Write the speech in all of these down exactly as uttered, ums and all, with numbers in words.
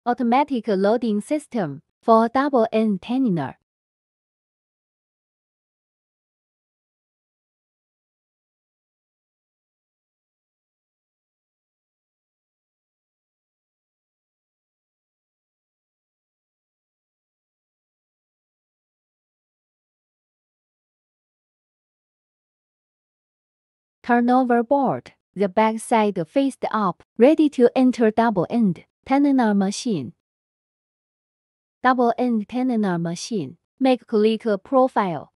Automatic loading system for double-end tenoner. Turnover board, the back side faced up, ready to enter double-end tenoner machine. Double-end tenoner machine. Make click profile.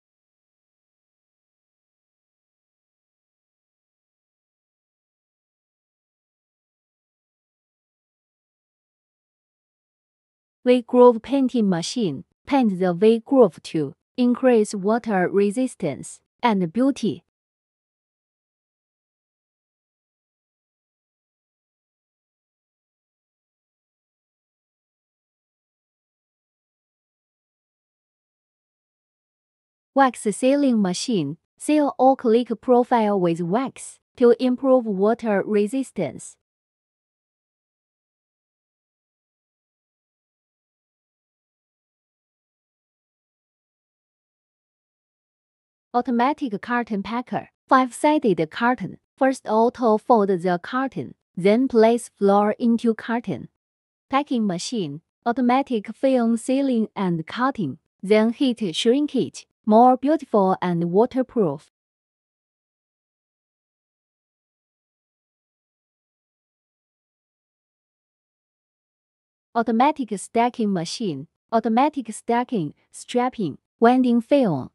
V-groove painting machine. Paint the V-groove to increase water resistance and beauty. Wax sealing machine. Seal all click profile with wax to improve water resistance. Automatic carton packer. Five-sided carton. First auto fold the carton, then place flour into carton. Packing machine. Automatic film sealing and cutting, then heat shrinkage. More beautiful and waterproof. Automatic stacking machine. Automatic stacking, strapping, winding film.